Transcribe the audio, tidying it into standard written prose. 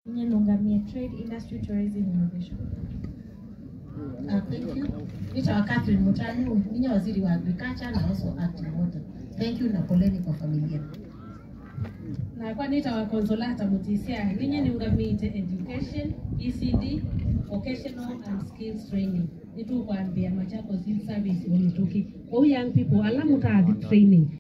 Nungamia Trade Industry Tourism Innovation. Thank you. Nita Catherine Mutani, ninyi waziri wa agriculture na also acting water. Thank you na poleni kwa familia. Na kwa nita wa Consolata Mutisia, ninyi niungamite education, ECD, vocational and skills training. Nitu kuambia Machakos Youth Service unituki. All young people alamuta training.